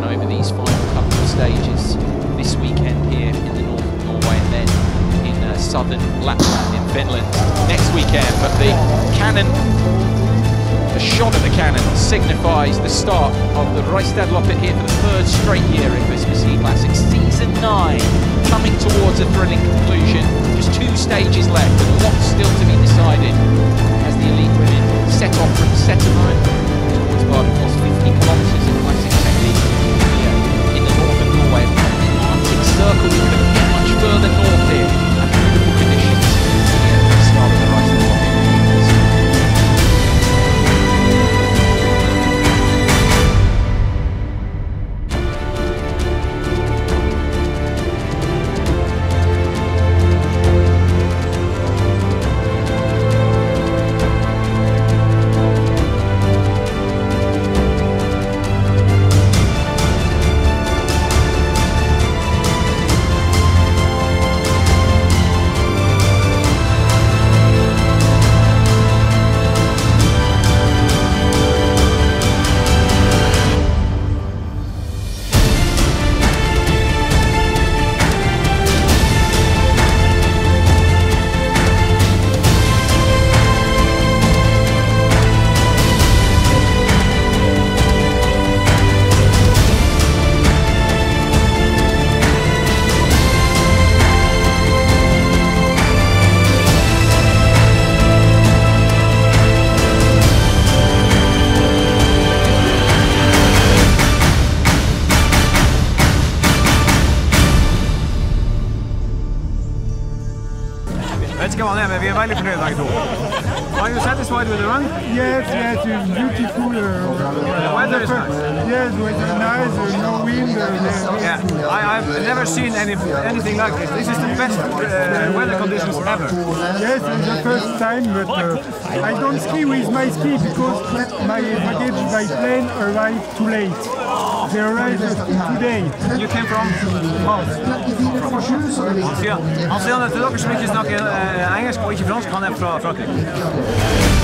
over these final couple of stages this weekend here in the north of Norway and then in southern Lapland in Finland next weekend. But the cannon, the shot of the cannon signifies the start of the Rystadloppet here for the third straight year in Christmas Ski Classics. Season 9 coming towards a thrilling conclusion. Just 2 stages left and lots still to be decided as the elite women set off from Setermoen towards Bardufoss, 50 kilometres of classic technique here in the north of Norway. The Arctic Circle, we couldn't get much further north here and beautiful conditions here at the start of the Rystadloppet. Let's go on there, vi veldig fornøyd begge to. Are you satisfied with the run? Yes, it's beautiful. The weather is nice. Yes, the weather is nice, no wind. Yeah, I've never seen anything like this. This is the best weather conditions ever. Yes, it's the first time, but I don't ski with my ski because my baggage by plane arrived too late. They arrived today. You came from? Han sier at til dere som ikke snakker engelsk og ikke fransk, han er fra Frankrike.